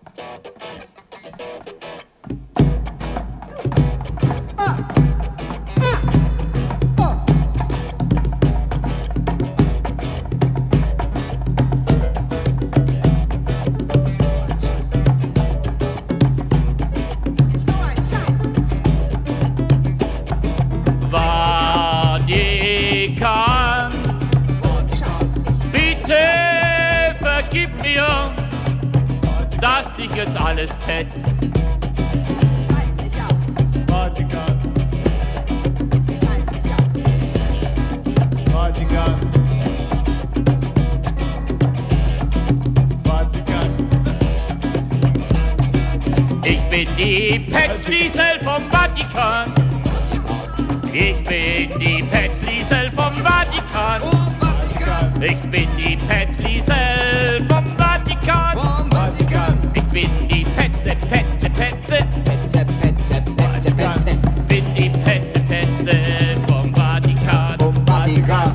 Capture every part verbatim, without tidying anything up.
Dass ich jetzt alles petz. Ich halt's nicht aus. Vatikan. Ich halt's nicht aus. Vatikan. Vatikan. Ich bin die Petzliesel vom Vatikan. Ich bin die Petzliesel vom Vatikan. Ich bin die Petzliesel vom Vatikan. Ich bin die Petze, Petze, Petze. Petze, Petze, Petze, Petze. Bin die Petze, Petze vom Vatikan. Vom Vatikan.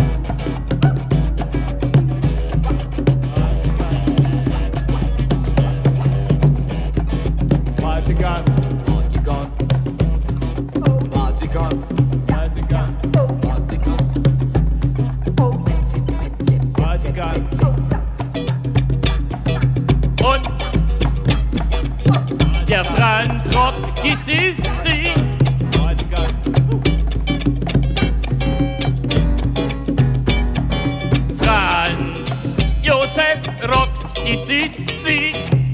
Vatikan. Vatikan. Vatikan. Vatikan. Vatikan. Und der Franz rockt die Sissi. Vatikan. Franz Josef rockt die Sissi.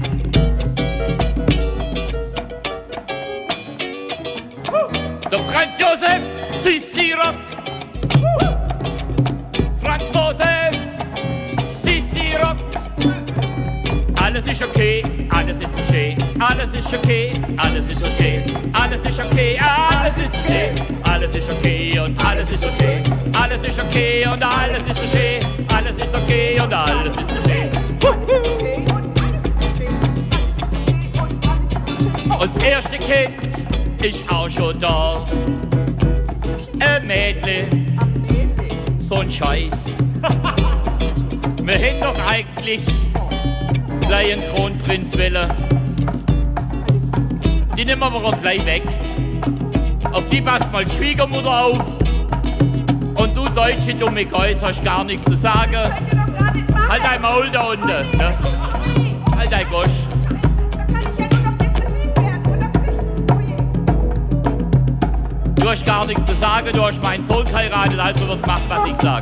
Der Franz Josef Sissi rockt. Franz Josef Sissi rockt. Alles ist okay, alles ist okay, alles ist okay, alles ist okay, alles ist okay, alles ist okay, alles ist okay und alles ist okay, alles ist okay und alles ist okay, alles ist okay und alles ist okay. Und das erste Kind ist auch schon da. Ein Mädchen, so ein Scheiß. Wir hätten doch eigentlich gleich einen Kronprinz willen. Die nehmen wir auch gleich weg. Auf die passt mal die Schwiegermutter auf. Und du deutsche dumme Geus hast gar nichts zu sagen. Halt dein Maul da unten. Ne? Halt dein Gosch. Du hast gar nichts zu sagen, du hast meinen Sohn geheiratet, also wird gemacht, was ich sag.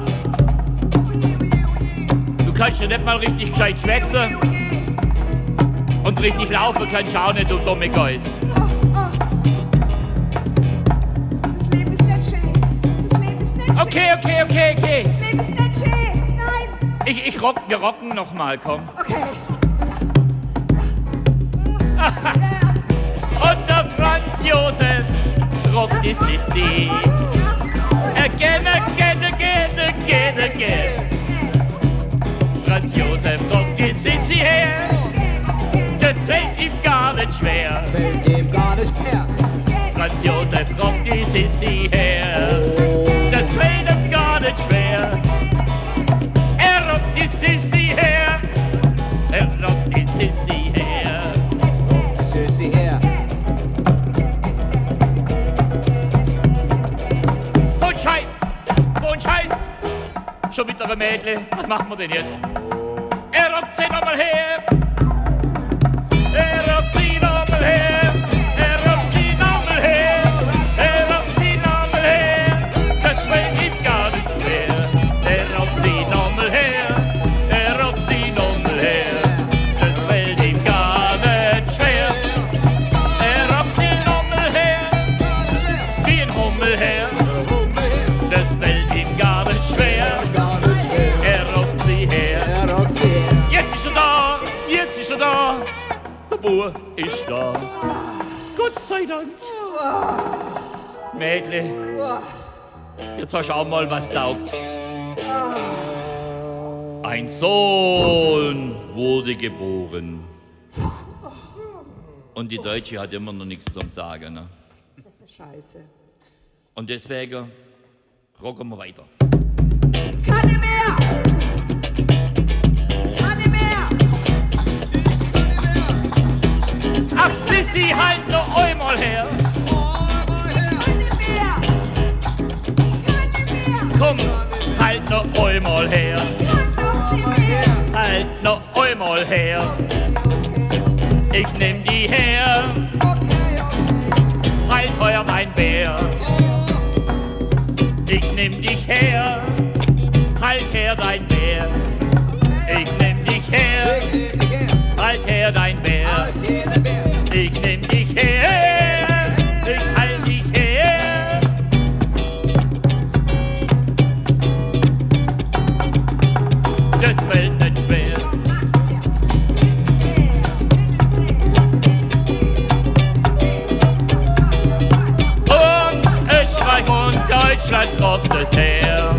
Du kannst ja nicht mal richtig gescheit schwätzen. Und richtig laufen kannst du auch nicht, du dumme Geus. Das Leben ist nicht schön. Das Leben ist nicht schön. Okay, okay, okay, okay. Das Leben ist nicht schön. Nein. Ich, ich rock, wir rocken noch mal, komm. Okay. Und der Franz Josef rockt die Sissi. Again, again, again, again, again. Franz Josef rockt die Sissi her. Das fällt ihm gar nicht schwer. Fällt ihm gar nicht mehr. Franz Josef rockt die Sissi her. Das fällt ihm gar nicht schwer. Er rockt die Sissi her. Er rockt die Sissi her. Sissi her. So ein Scheiß! So ein Scheiß! Schon wieder ein Mädchen. Was machen wir denn jetzt? Er rockt sie nochmal her! Er rockt sie nochmal her! Er rockt sie nochmal her! Er rockt sie nochmal her! Das fällt ihm gar nicht schwer! Er rockt sie nochmal her! Er rockt sie nochmal her! Das fällt ihm gar nicht schwer! Er rockt sie nochmal her! Wie ein Hummel her! Das fällt ihm gar nicht schwer! Er rockt sie her! Jetzt ist er da! Jetzt ist er da! Der Bub ist da. Gott sei Dank. Mädle, jetzt hast du auch mal was taugt. Ein Sohn wurde geboren. Und die Deutsche hat immer noch nichts zum Sagen. Ne? Scheiße. Und deswegen rocken wir weiter. Kann nicht mehr! Kann nicht mehr! Sissi, halt noch einmal her. Komm, halt noch einmal her. Halt noch einmal her. Ich nehm die her. Halt heuer dein Bär. Ich nehm dich her. Halt her dein Bär. Ich nehm dich her. Halt her dein Bär. Ich nehm dich her. Ich halt dich her. Das fällt nicht schwer. Und Österreich und Deutschland kommt es her.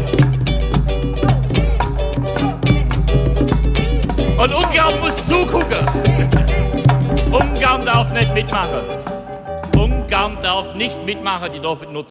Und Ungarn muss zugucken. Ungarn darf nicht mitmachen. Ungarn darf nicht mitmachen, die dürfen nur